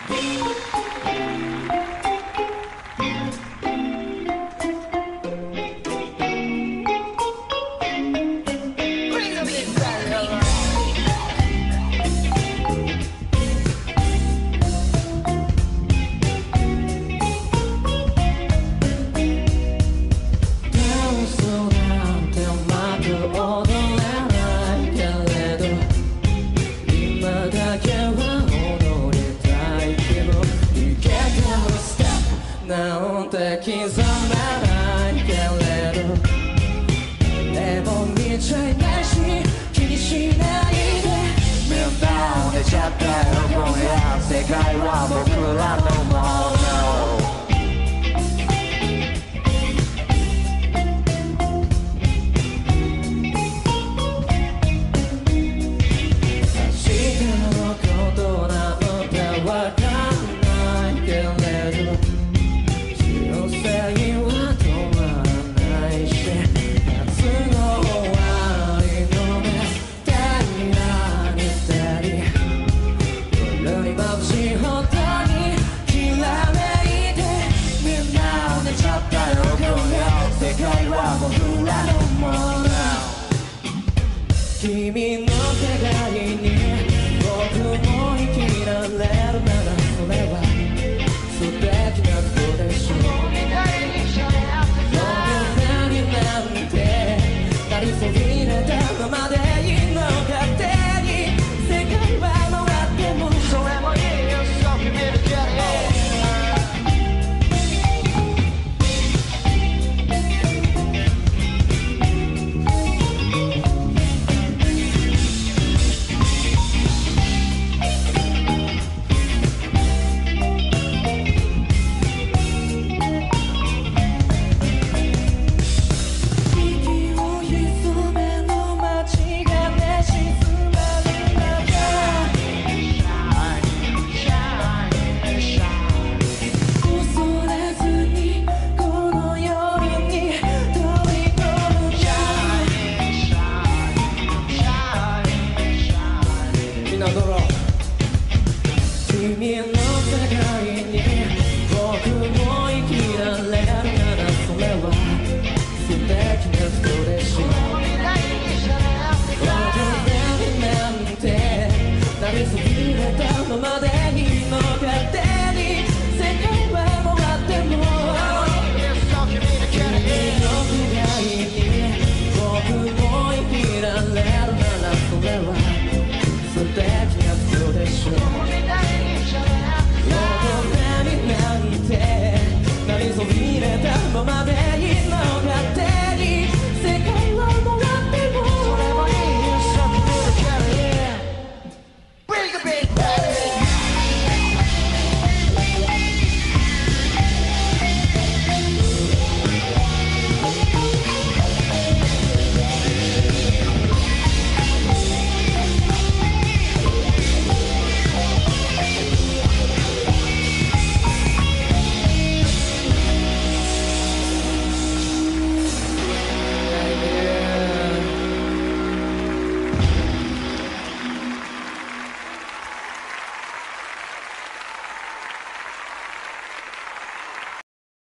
なんて刻めないけれどでも見ちゃいないし気にしないでみんな寝ちゃったよ今夜世界は僕らのもの君の世界に僕も生きられるならそれは素敵なことでしょう夢になんてなりそびれたままでいいの勝手に世界は回ってもそれもいいよそう君だけで君の世界に僕も生きられるならそれは素敵なことでしょうなんてなりそびれたままでいいの勝手に世界は回っても君の世界に僕も生きられるならそれは素敵なことでしょう